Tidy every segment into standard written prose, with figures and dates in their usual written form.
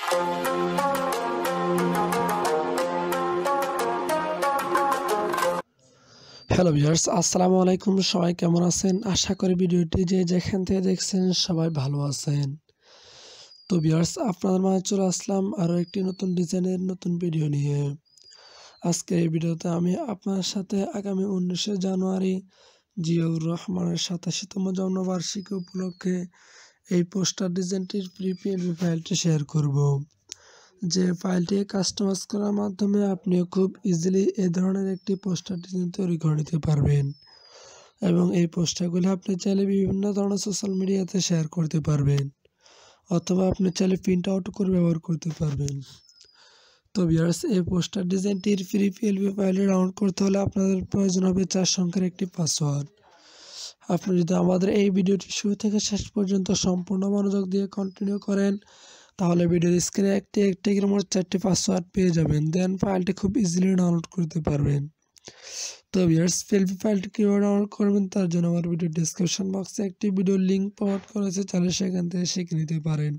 Hello viewers, আসসালামু আলাইকুম। সবাই কেমন আছেন? আশা করি ভিডিওটি যে যেখান থেকে দেখছেন সবাই ভালো আছেন। তো ভিউয়ার্স, আপনাদের মাঝে চলে আসলাম আরও একটি নতুন ডিজাইনের নতুন ভিডিও নিয়ে। আজকের এই ভিডিওতে আমি আপনার সাথে আগামী 19শে জানুয়ারি জিয়াউর রহমানের 87তম জন্মবার্ষিকী উপলক্ষে এই পোস্টার ডিজাইনটির পিএনজি ফাইলটি শেয়ার করব। যে ফাইলটি কাস্টমাইজ করার মাধ্যমে আপনিও খুব ইজিলি এই ধরনের একটি পোস্টার ডিজাইন তৈরি করে নিতে পারবেন এবং এই পোস্টারগুলো আপনি চাইলে বিভিন্ন ধরনের সোশ্যাল মিডিয়াতে শেয়ার করতে পারবেন অথবা আপনি চাইলে প্রিন্ট আউট করে ব্যবহার করতে পারবেন। তো ভিউয়ার্স, এই পোস্টার ডিজাইনটির ফ্রি পিএলপি ফাইলে ডাউনলোড করতে হলে আপনাদের প্রয়োজন হবে 4 সংখ্যার একটি পাসওয়ার্ড। আপনি যদি আমাদের এই ভিডিওটি শুরু থেকে শেষ পর্যন্ত সম্পূর্ণ মনোযোগ দিয়ে কন্টিনিউ করেন তাহলে ভিডিওর স্ক্রিনে একটি মোট 4টি পাসওয়ার্ড পেয়ে যাবেন। দেন ফাইলটি খুব ইজিলি ডাউনলোড করতে পারবেন। তো ভিউয়ার্স, পিএলপি ফাইলটি কীভাবে ডাউনলোড করবেন তার জন্য আমার ভিডিও ডেসক্রিপশন বক্সে একটি ভিডিও লিঙ্ক প্রোভাইড করেছে, চাইলে সেখান থেকে শিখে নিতে পারেন।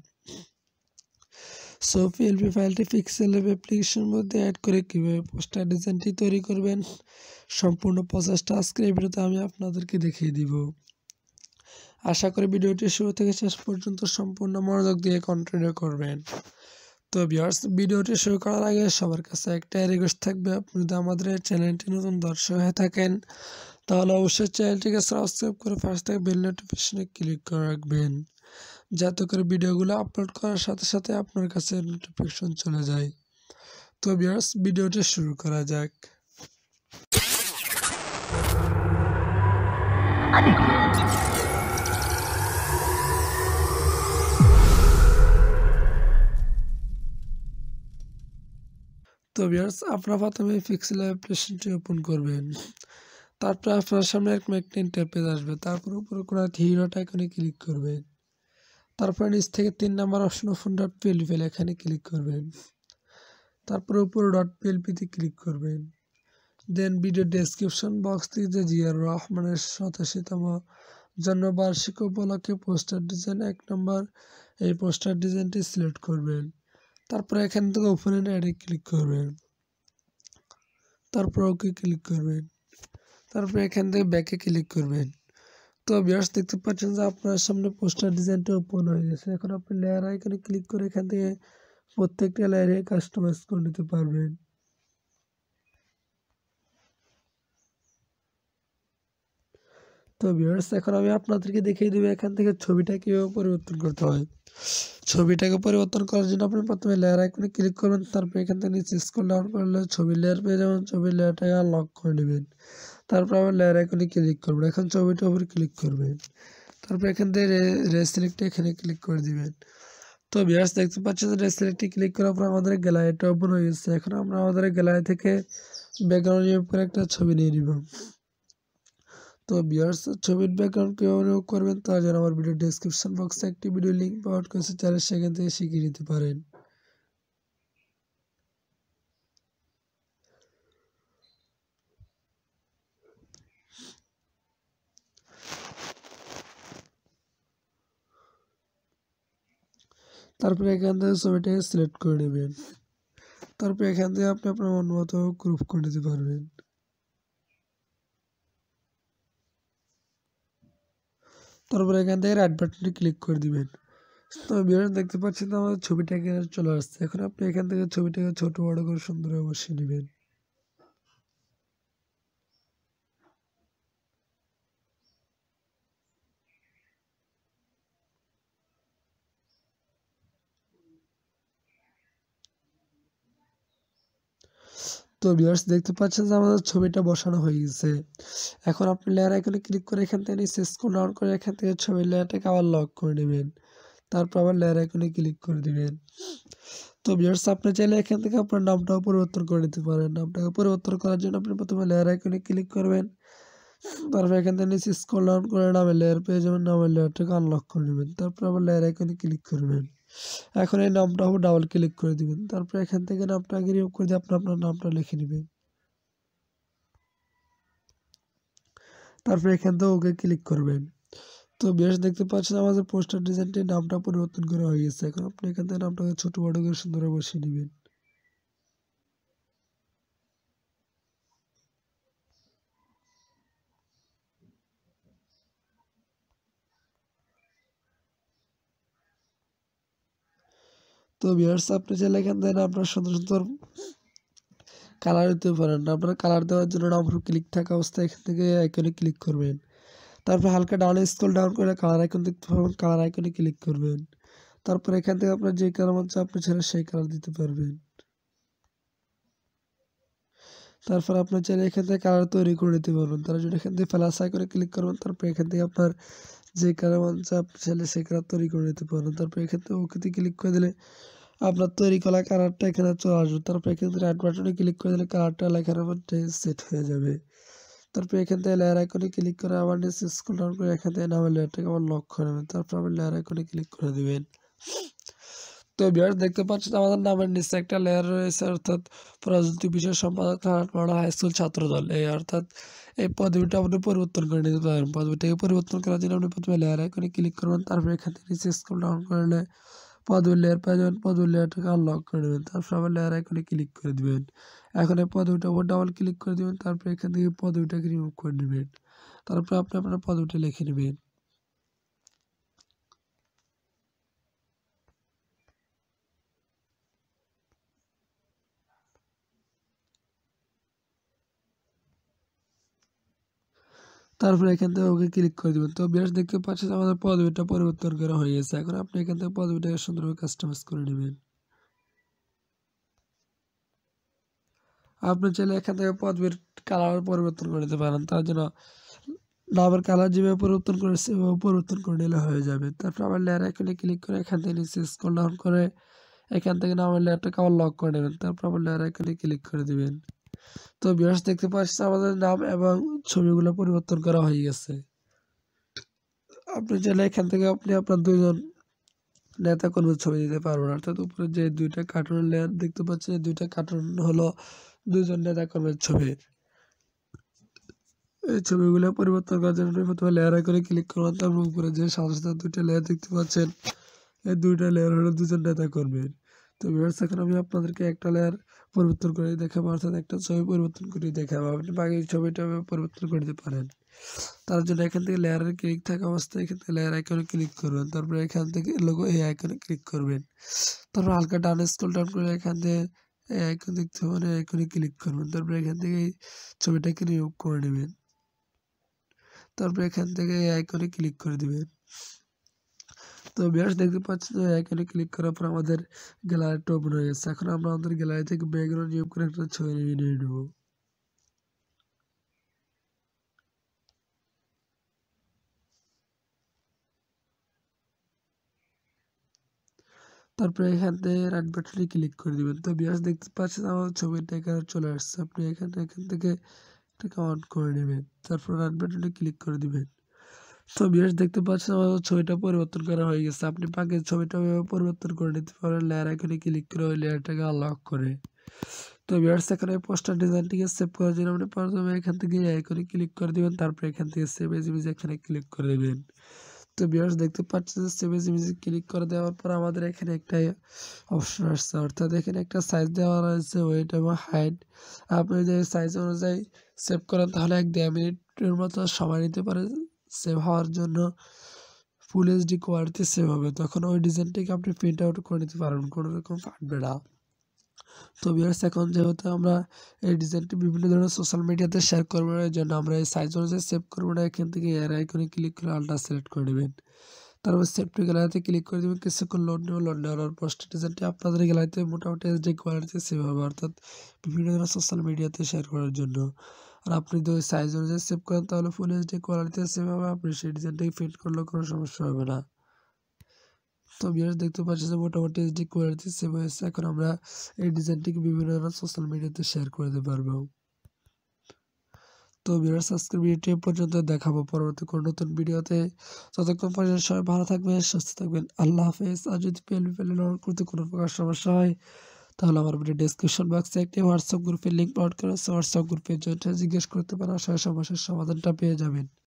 সো পিএলপি ফাইলটি পিক্সেল ল্যাব অ্যাপ্লিকেশনের মধ্যে অ্যাড করে কীভাবে পোস্টার ডিজাইনটি তৈরি করবেন সম্পূর্ণ প্রসেসটা আজকের এই ভিডিওতে আমি আপনাদেরকে দেখিয়ে দিব। আশা করি ভিডিওটি শুরু থেকে শেষ পর্যন্ত সম্পূর্ণ মনোযোগ দিয়ে কন্টিনিউ করবেন। তো ভিউয়ার্স, ভিডিওটি শুরু করার আগে সবার কাছে একটাই রিকোয়েস্ট থাকবে, আপনি যদি আমাদের এই চ্যানেলটি নতুন দর্শক হয়ে থাকেন তাহলে অবশ্যই চ্যানেলটিকে সাবস্ক্রাইব করে পাশে থাকা বেল নোটিফিকেশনে ক্লিক করে রাখবেন, যাতে করে ভিডিওগুলো আপলোড করার সাথে সাথে আপনার কাছে নোটিফিকেশন চলে যায়। তো ভিউয়ার্স, ভিডিওটি শুরু করা যাক। তো ভিউয়ার্স, আপনারা প্রথমে পিক্সেল অ্যাপ্লিকেশনটি ওপেন করবেন। তারপর আপনার সামনে এক ম্যাগনেট ইন্টারফেস আসবে। তারপর উপরে কোনো থ্রি ডট আইকনে ক্লিক করবেন। তারপর নিচ থেকে 3 নম্বর অপশন ওপেন ডট পিএলপি এখানে ক্লিক করবেন। তারপর উপরে ডট পিএলপিতে ক্লিক করবেন। দেন ভিডিও ডেসক্রিপশন বক্স থেকে যে জিয়াউর রহমানের 87তম জন্মবার্ষিকী উপলক্ষে পোস্টার ডিজাইন 1 নম্বর এই পোস্টার ডিজাইনটি সিলেক্ট করবেন। তারপর এখান থেকে ওপেন অ্যাডে ক্লিক করবেন। তারপর ওকে ক্লিক করবেন। তারপর এখান থেকে ব্যাকে ক্লিক করবেন। তো ভিউয়ার্স, দেখতে পাচ্ছেন যে আপনার সামনে পোস্টার ডিজাইনটা ওপেন হয়ে গেছে। এখন আপনি লেয়ার আইকনে ক্লিক করে এখান থেকে প্রত্যেকটা লেয়ারে কাস্টমাইজ করে নিতে পারবেন। তো ভিউয়ার্স, এখন আমি আপনাদেরকে দেখিয়ে দেবো এখান থেকে ছবিটা কীভাবে পরিবর্তন করতে হয়। ছবিটাকে পরিবর্তন করার জন্য আপনি প্রথমে লেয়ার আইকনে ক্লিক করবেন। তারপর এখান থেকে নিচে স্ক্রল ডাউন করলে ছবির লেয়ার পেয়ে যাবেন। ছবির লেয়ারটাকে আনলক করে নেবেন। তারপর আবার লেয়ার আইকনে ক্লিক করবেন। এখন ছবিটার উপর ক্লিক করবেন। তারপর এখান থেকে রেসিলেক্টে এখানে ক্লিক করে দিবেন। তো ভিউয়ার্স, দেখতে পাচ্ছেন যে রেসিলেক্টে ক্লিক করার পর আমাদের গ্যালারিটা ওপেন হয়ে গেছে। এখন আমরা আমাদের গ্যালারি থেকে ব্যাকগ্রাউন্ড রিমুভ করে একটা ছবি নিয়ে নিব। তো ভিউয়ার্স, ছবির ব্যাকগ্রাউন্ড কীভাবে রিমুভ করবেন তার জন্য আমার ভিডিও ডেসক্রিপশন বক্সে একটি ভিডিও লিঙ্ক প্রোভাইড করেছে, চাইলে সেখান থেকে শিখে নিতে পারেন। তারপরে এখান থেকে ছবিটাকে সিলেক্ট করে নেবেন। তারপর এখান থেকে আপনি আপনার মন মতো গ্রুপ করে নিতে পারবেন। তারপর এখান থেকে রাইট বাটনে ক্লিক করে দিবেন। তো ভিউয়ার্স, দেখতে পাচ্ছেন আমাদের ছবিটাকে চলে আসছে। এখন আপনি এখান থেকে ছবিটাকে ছোট বড় করে সুন্দরভাবে বসিয়ে নেবেন। তো ভিউয়ার্স, দেখতে পাচ্ছেন যে আমাদের ছবিটা বসানো হয়ে গেছে। এখন আপনি লেয়ার আইকনে ক্লিক করে এখান থেকে নিচে স্ক্রল ডাউন করে এখান থেকে ছবির লেয়ারটাকে আবার লক করে নেবেন। তারপর আবার লেয়ার আইকনে ক্লিক করে দিবেন। তো ভিউয়ার্স, আপনি চাইলে এখান থেকে আপনার নামটাও পরিবর্তন করে নিতে পারেন। নামটাকে পরিবর্তন করার জন্য আপনি প্রথমে লেয়ার আইকনে ক্লিক করবেন। তারপর এখান থেকে নিচে স্ক্রল ডাউন করে নামের লেয়ার পেয়ে যাবেন। নামের লেয়ারটাকে আনলক করে নেবেন। তারপর আবার লেয়ার আইকনে ক্লিক করবেন। এখন এই নামটা আবার ডাবল ক্লিক করে দিবেন। তারপর এখান থেকে নামটাকে রিমুভ করে দিয়ে আপনার নামটা লিখে নেবেন। তারপর এখান থেকে ওকে ক্লিক করবেন। তো ভিউয়ার্স দেখতে পাচ্ছেন আমাদের পোস্টার ডিজাইনটির নামটা পরিবর্তন করা হয়ে গেছে। এখন আপনি এখান থেকে নামটাকে ছোট বড় করে সুন্দরভাবে বসিয়ে নেবেন। তো ভিউয়ার্স আপনি চাইলে এখান থেকে আপনার সুন্দর সুন্দর কালার দিতে পারেন। আপনার কালার দেওয়ার জন্য নাম উপর ক্লিক থাকা অবস্থায় এখান থেকে আইকনে ক্লিক করবেন। তারপর হালকা ডাউনে স্ক্রল ডাউন করে কালার আইকন দেখতে পাবেন, কালার আইকনে ক্লিক করবেন। তারপর এখান থেকে আপনার যে কালার মন চায় আপনি চাইলে সেই কালার দিতে পারবেন। তারপর আপনার চাইলে এখান থেকে কালার তৈরি করে নিতে পারবেন। তার জন্য এখান থেকে প্লাস আইকনে ক্লিক করবেন। তারপর এখান থেকে আপনার যে কালার মন চায় আপনি চাইলে সেই কালার তৈরি করে নিতে পারবেন। তারপর এখান থেকে ওকেতে ক্লিক করে দিলে আপনার তৈরি করা কালারটা এখানে চলে আসবে। তারপর এখান থেকে রাইট বাটনে ক্লিক করে দিলে কালারটা লেখার মধ্যে সেট হয়ে যাবে। তারপর এখান থেকে লেয়ার আইকনে ক্লিক করে আবার নিচে স্ক্রল ডাউন করে এখান থেকে নামের লেয়ারটাকে আবার লক করে নেবেন। তারপর আবার লেয়ার আইকনে ক্লিক করে দিবেন। তো ভিউয়ার্স দেখতে পাচ্ছেন আমাদের নামের নিচে একটা লেয়ার রয়েছে, অর্থাৎ প্রযুক্তি বিষয় সম্পাদক থানাপাড়া হাই স্কুল ছাত্রদল। এই অর্থাৎ এই পদবিটা আপনি পরিবর্তন করে নিতে পারেন। পদবিটাকে পরিবর্তন করার জন্য আপনি প্রথমে লেয়ার আইকনে ক্লিক করবেন। তারপর এখান থেকে নিচে স্ক্রল ডাউন করলে পদবির লেয়ার পেয়ে যাবেন। পদবির লেয়ারটাকে আনলক করে নেবেন। তারপর আবার লেয়ার আইকনে ক্লিক করে দিবেন। এখন এই পদবিটার উপর ডাবল ক্লিক করে দিবেন। তারপর এখান থেকে পদবিটাকে রিমুভ করে নেবেন। তারপর আপনি আপনার পদবিটা লিখে নেবেন। তারপর এখান থেকে ওকে ক্লিক করে দিবেন। তো ভিউয়ার্স দেখতে পাচ্ছেন আমাদের পদবিটা পরিবর্তন করা হয়ে গেছে। এখন আপনি এখান থেকে পদবিটাকে সুন্দরভাবে কাস্টমাইজ করে নেবেন। আপনি চাইলে এখান থেকে পদবির কালার পরিবর্তন করে নিতে পারেন। তার জন্য নামের কালার যেভাবে পরিবর্তন করে সেভাবে পরিবর্তন করে নিলে হয়ে যাবে। তারপর আবার লেয়ার আইকনে ক্লিক করে এখান থেকে নিচে স্ক্রল ডাউন করে এখান থেকে নামের লেয়ারটাকে আবার লক করে নেবেন। তারপর আবার লেয়ার আইকনে ক্লিক করে দিবেন। তো ভিউয়ার্স দেখতে পাচ্ছেন আমাদের নাম এবং ছবিগুলো পরিবর্তন করা হয়ে গেছে। আপনি চাইলে এখান থেকে আপনি আপনার ২ জন নেতা কর্মীর ছবি দিতে পারবেন। অর্থাৎ উপরে যে ২টা কার্টুনের লেয়ার দেখতে পাচ্ছেন, এই ২টা কার্টুন হলো ২ জন নেতা কর্মীর ছবি। এই ছবিগুলো পরিবর্তন করার জন্য প্রথমে লেয়ার আইকনে ক্লিক করবেন। তারপর উপরে যে সাদা সাদা ২টা লেয়ার দেখতে পাচ্ছেন, এই ২টা লেয়ার হলো ২ জন নেতা কর্মীর। তো ভিউয়ার্স এখন আমি আপনাদেরকে একটা লেয়ার পরিবর্তন করে দেখাবো, অর্থাৎ একটা ছবি পরিবর্তন করে দেখাবো। আপনি বাকি ছবিটা পরিবর্তন করে দিতে পারেন। তার জন্য এখান থেকে লেয়ারের ক্লিক থাকা অবস্থায় এখান থেকে লেয়ার আইকনে ক্লিক করবেন। তারপরে এখান থেকে লোগো এই আইকনে ক্লিক করবেন। তারপর হালকা ডাউনে স্ক্রল ডাউন করে এখান থেকে এই আইকন দেখতে পাবেন, এই আইকনে ক্লিক করবেন। তারপরে এখান থেকে এই ছবিটাকে রিমুভ করে নেবেন। তারপর এখান থেকে এই আইকনে ক্লিক করে দিবেন। তো ভিউয়ার্স দেখতে পাচ্ছেন যে আইকনে ক্লিক করার পর আমাদের গ্যালারিটা ওপেন হয়ে গেছে। এখন আমরা আমাদের গ্যালারি থেকে ব্যাকগ্রাউন্ড রিমুভ করে একটা ছবি নিয়ে নেব। তারপরে এখান থেকে রাইট বাটনে ক্লিক করে দিবেন। তো ভিউয়ার্স দেখতে পাচ্ছেন আমার ছবিটা এখানে চলে আসছে। আপনি এখান থেকে এটাকে অন করে নেবেন। তারপর রাইট বাটনে ক্লিক করে দিবেন। তো ভিউয়ার্স দেখতে পাচ্ছেন আমার ছবিটা পরিবর্তন করা হয়ে গেছে। আপনি বাকি ছবিটা পরিবর্তন করে নিতে পারেন লেয়ার আইকনে ক্লিক করে ওই লেয়ারটাকে আনলক করে। তো ভিউয়ার্স এখানে পোস্টার ডিজাইনটিকে সেভ করার জন্য আপনি প্রথমে এখান থেকে এই আইকনে ক্লিক করে দিবেন। তারপর এখান থেকে সেভ এজ ইমেজ এখানে ক্লিক করে দিবেন। তো ভিউয়ার্স দেখতে পাচ্ছেন যে সেভ এজ ইমেজে ক্লিক করে দেওয়ার পর আমাদের এখানে একটা অপশন আসছে, অর্থাৎ এখানে একটা সাইজ দেওয়া রয়েছে ওয়েট এবং হাইট। আপনি যদি সাইজ অনুযায়ী সেভ করেন তাহলে ১-১.৫ মিনিটের মতো সময় নিতে পারে সেভ হওয়ার জন্য। ফুল এইচডি কোয়ালিটিতে সেভ হবে। তখন ওই ডিজাইনটিকে আপনি প্রিন্ট আউট করে নিতে পারবেন, কোনো রকম ফাটবে না। তো ভিউয়ার্স এখন যেহেতু আমরা এই ডিজাইনটি বিভিন্ন ধরনের সোশ্যাল মিডিয়াতে শেয়ার করবো, এর জন্য আমরা এই সাইজ অনুযায়ী সেভ করবো না। এখান থেকে এর আইকনে ক্লিক করে আলট্রা সিলেক্ট করে নেবেন। তারপর সেভ টু গ্যালারিতে ক্লিক করে দেবেন। কিছুক্ষণ লোড নেবে, লোড নেওয়ার পোস্ট ডিজাইনটি আপনাদের গ্যালারিতে মোটামুটি এইচডি কোয়ালিটিতে সেভ হবে, অর্থাৎ বিভিন্ন ধরনের সোশ্যাল মিডিয়াতে শেয়ার করার জন্য। আর আপনি যদি সাইজ অনুযায়ী সেভ করেন তাহলে ফুল এইচডি কোয়ালিটিতে সেভ হবে। আপনি সেই ডিজাইনটাকে প্রিন্ট করলেও কোনো সমস্যা হবে না। তো ভিউয়ার্স দেখতে পাচ্ছেন যে মোটামুটি এইচডি কোয়ালিটি সেভ হয়েছে। এখন আমরা এই ডিজাইনটিকে বিভিন্ন ধরনের সোশ্যাল মিডিয়াতে শেয়ার করে দিতে পারবো। তো ভিউয়ার্স আজকের ভিডিওটি পর্যন্ত দেখাবো পরবর্তী কোনো নতুন ভিডিওতে। ততক্ষণ পর্যন্ত সবাই ভালো থাকবেন, সুস্থ থাকবেন। আল্লাহ হাফেজ। আর যদি পেলে ডাউনলোড করতে কোনো প্রকার সমস্যা হয় তাহলে আমার ভিডিও ডেসক্রিপশন বক্সে একটি হোয়াটসঅ্যাপ গ্রুপের লিঙ্ক আপলোড করা আছে। হোয়াটসঅ্যাপ গ্রুপে জয়েন্ট হয়ে জিজ্ঞেস করতে পারেন, আশা করি সমস্যার সমাধানটা পেয়ে যাবেন।